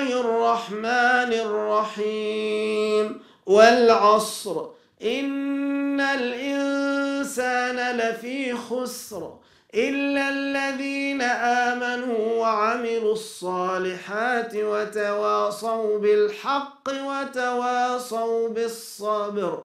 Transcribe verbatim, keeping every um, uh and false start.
الله الرحمن الرحيم والعصر إن الإنسان لفي خسر إلا الذين آمنوا وعملوا الصالحات وتواصوا بالحق وتواصوا بالصبر.